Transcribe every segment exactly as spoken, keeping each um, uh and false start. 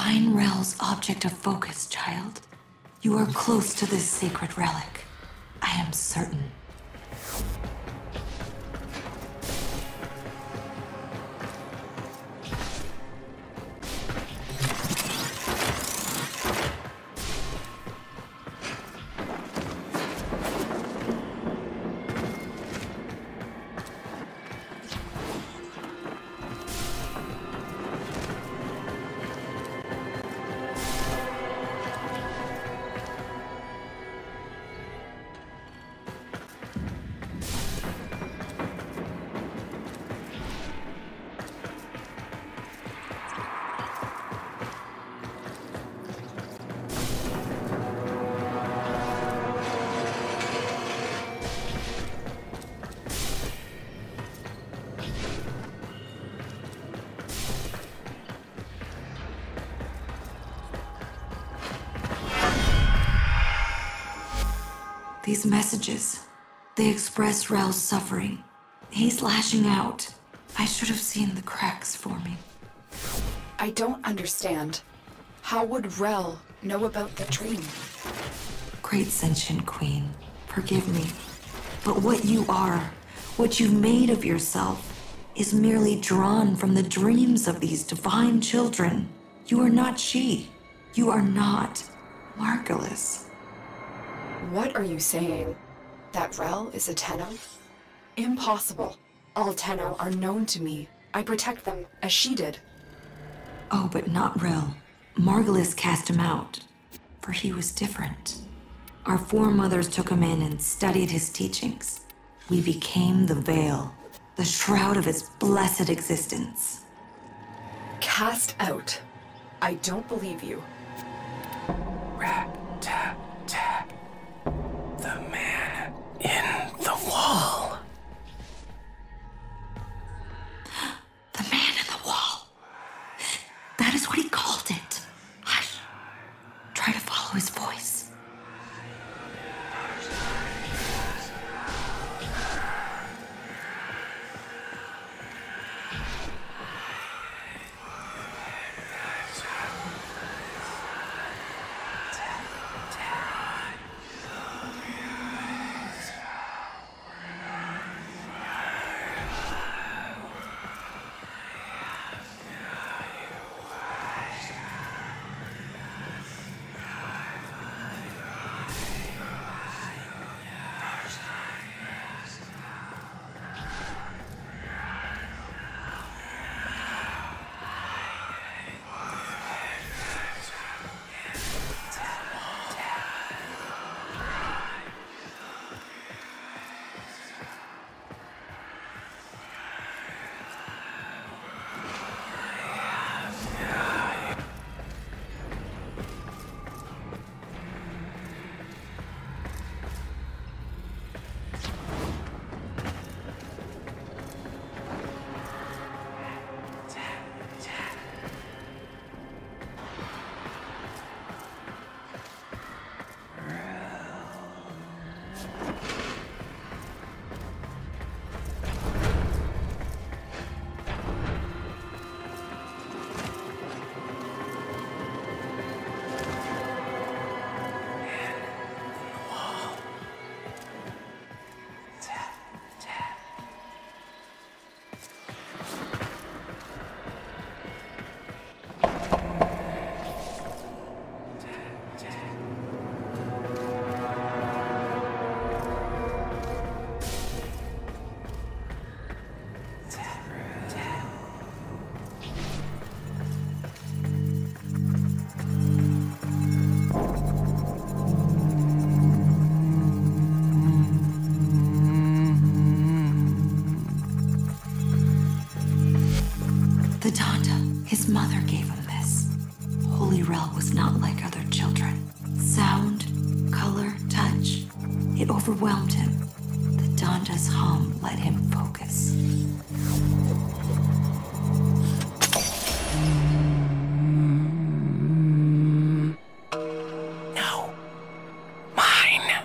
Find Rel's object of focus, child. You are close to this sacred relic. I am certain. These messages, they express Rel's suffering. He's lashing out. I should have seen the cracks forming. I don't understand. How would Rel know about the dream? Great sentient queen, forgive me. But what you are, what you've made of yourself, is merely drawn from the dreams of these divine children. You are not she. You are not Margulis. What are you saying? That Rel is a Tenno? Impossible. All Tenno are known to me. I protect them, as she did. Oh, but not Rel. Margulis cast him out, for he was different. Our foremothers took him in and studied his teachings. We became the Veil, the shroud of his blessed existence. Cast out? I don't believe you. Rat, tap, tap. The man in the wall. The man in the wall. That is what he called it. Hush. Try to follow his voice. The Donda, his mother gave him this. Holy Rel was not like other children. Sound, color, touch, it overwhelmed him. The Donda's hum let him focus. No. Mine.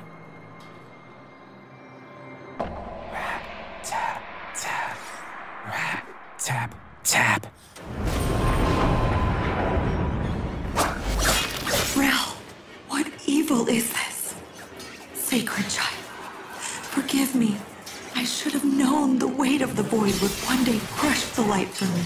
Rat, tap, tap. Rat, tap, tap. evil is this? Sacred child, forgive me. I should have known the weight of the void would one day crush the light from me.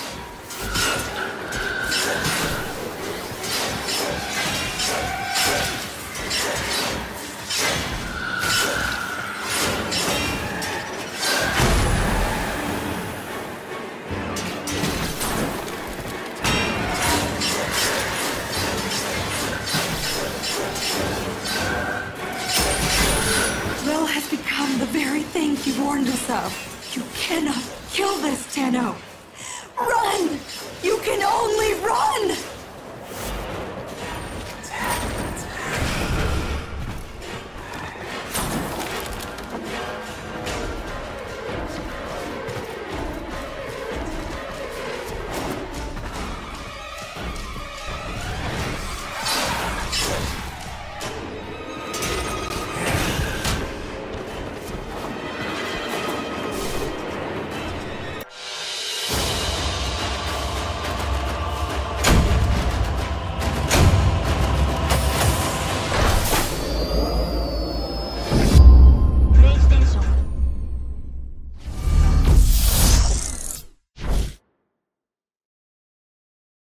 Rel has become the very thing he warned us of. You cannot kill this, Tenno. Run! You can only run!